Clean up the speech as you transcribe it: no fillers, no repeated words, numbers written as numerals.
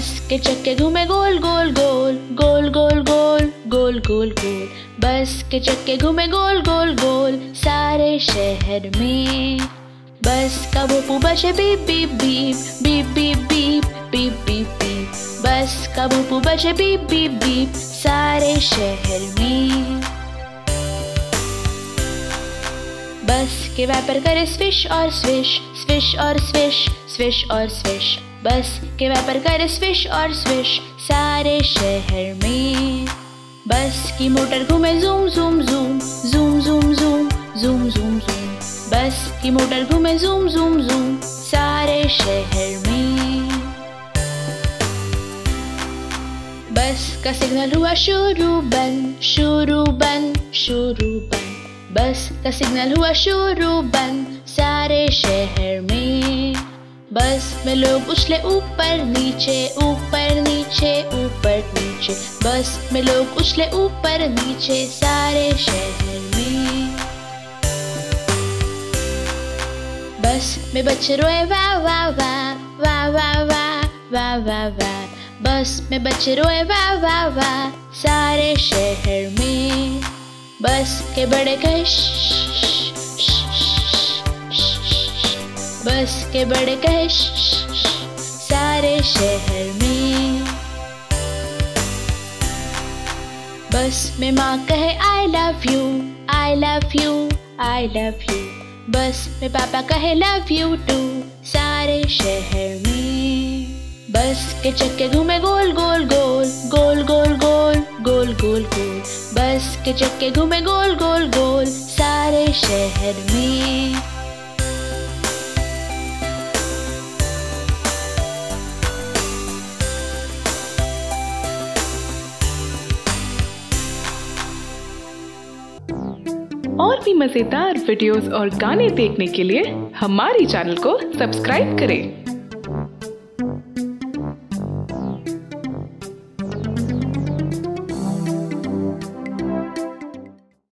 बस के चक्के घूमे गोल गोल गोल, गोल गोल गोल, गोल गोल गोल। बस के चक्के घूमे गोल गोल गोल सारे शहर में। बस का भोंपू बजे beep beep beep, beep beep beep, beep beep beep. Bus का भोंपू बजे बीप बीप बीप सारे शहर में। बस के वाइपर करे स्विश और स्विश, स्विश और स्विश, स्विश और स्विश। बस के वाइपर करे स्विश और स्विश सारे शहर में। बस की मोटर घूमे zoom zoom zoom, zoom zoom zoom, zoom zoom zoom. Bus की मोटर घूमे जूम जूम जूम सारे शहर में। बस का सिग्नल हुआ शुरू बंद, शुरू बंद, शुरू बंद। बस का सिग्नल हुआ शुरू बंद सारे शहर में। बस में लोग उछले ऊपर नीचे, ऊपर नीचे, ऊपर नीचे। बस में लोग उछले ऊपर नीचे सारे शहर में। बस में बच्चे रोए वाह वाह वाह, वाह वाह वाह, वाह वाह वाह। बस में बच्चे रोए वाह वाह वाह सारे शहर में। बस के बड़े कहे बस के बड़े कहे सारे शहर में। बस में माँ कहे I love you, I love you, I love you। बस में पापा कहे love you too सारे शहर में। बस के चक्के घूमे गोल गोल गोल, गोल गोल गोल, गोल गोल गोल। बस के चक्के घूमे गोल गोल गोल सारे शहर में। और भी मजेदार वीडियोस और गाने देखने के लिए हमारे चैनल को सब्सक्राइब करें।